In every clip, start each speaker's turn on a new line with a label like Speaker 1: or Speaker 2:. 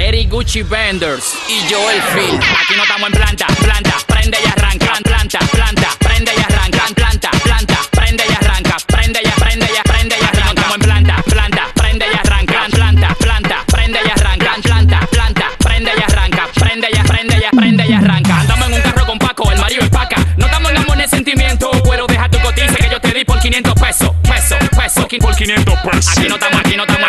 Speaker 1: Eric Gucci Vendors
Speaker 2: y yo el Phil.
Speaker 1: Aquí no estamos en planta, planta, prende y arranca, planta, planta, prende y arranca, planta, planta, prende y arranca, prende y prende y prende y arranca. Aquí no estamos en planta, planta, prende y arranca, planta, planta, prende y arranca, planta, planta, prende y arranca, prende y prende y prende y arranca. Andamos en un carro con Paco, el marido es Paca. No estamos en amor ni sentimiento, pero deja tu cotice que yo te di por 500 pesos, por 500 pesos. Aquí no estamos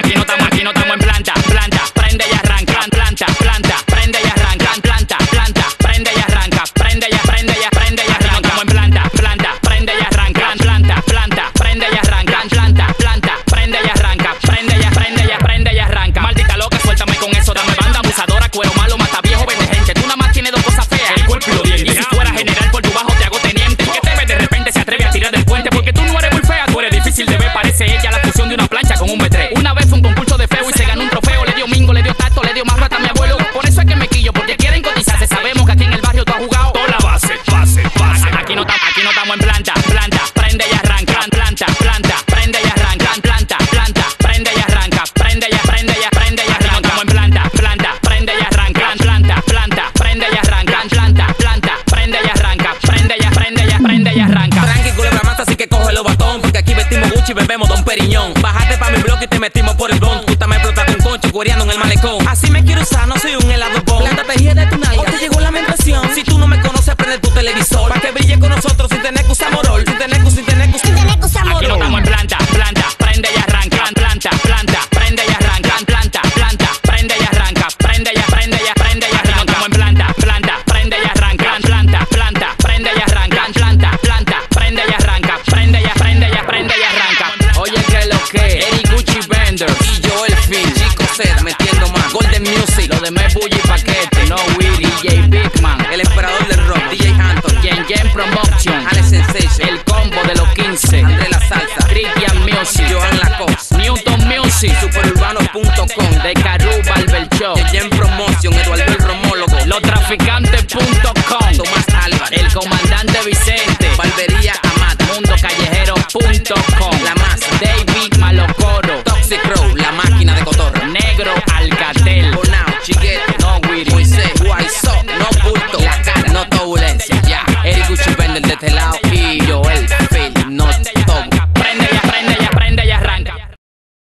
Speaker 1: en planta, planta, prende y arranca, planta, planta, prende y arranca, planta, planta, prende y arranca, prende y prende y prende y arranca. No estamos en planta, planta, prende y arranca, planta, planta, prende y arranca, planta, planta, prende y arranca, prende y prende y prende y arranca. Maldita loca, suéltame con eso, dame banda abusadora, cuero malo, mata viejo, vende gente. Tú nada más tienes dos cosas feas, el cuerpo y los dientes. Y si tú eras general por tu bajo te hago teniente. ¿Qué te ves de repente se atreve a tirar del puente? Porque tú no eres muy fea, tú eres difícil de ver, parece ella la fusión de una plancha con un B3. Una vez fue un concurso de feo y se ganó un trofeo, le dio mingo, le dio tacto, le dio más rata a mi abuelo. Por eso es que me quillo, porque quieren cotizarse. Sabemos que aquí en el barrio tú has jugado toda la base. Aquí no estamos en planta, planta, prende y arranca, planta, planta, prende y arranca, planta, planta, prende y arranca, prende y prende y prende y arranca. No estamos en planta, planta, prende y arranca, planta, planta, prende y arranca, planta, planta, prende y arranca, prende y prende y prende y arranca.
Speaker 2: Tranqui, culebra mata, así que coge los batón, porque aquí vestimos Gucci y bebemos Don Periñón. Bájate pa' mi bloque y te metimos por el blon. Tú también explotaste un concho cuereando en el malecón. Así me quiero usar, no soy un helado bon. La estrategia de tu nalga, te llegó la menstruación. Si tú no me conoces, prende tu televisor, pa' que brille con nosotros sin tener que usar morol. Sin tener que usar morol.
Speaker 1: Aquí no estamos en planta, planta, prende y arranca, planta, planta, prende y arranca, planta, planta, prende y arranca, prende y prende y prende y arranca. No estamos en planta, planta, prende y arranca, planta, planta, prende y arranca, planta, planta, prende y arranca, prende y prende y prende y arranca. Oye, que lo que, Eric Gucci Vendors
Speaker 2: Y yo el Phil, Chico Z, metiendo más. Golden Music,
Speaker 1: lo de Bully Paquete, No Willy, DJ Big Man,
Speaker 2: el emperador del rock, DJ Hampton,
Speaker 1: Yen Promotion,
Speaker 2: Ale Sensation,
Speaker 1: el combo de los 15,
Speaker 2: André La Salsa,
Speaker 1: Christian Music,
Speaker 2: Johan Lacoste,
Speaker 1: Newton Music,
Speaker 2: Superurbano.com,
Speaker 1: de Caru Barber Show,
Speaker 2: Yen Promotion, Eduardo el Romólogo,
Speaker 1: lostraficantes.com,
Speaker 2: Tomás Álvarez,
Speaker 1: el comandante Vicente,
Speaker 2: Barbería Amata,
Speaker 1: mundocallejero.com.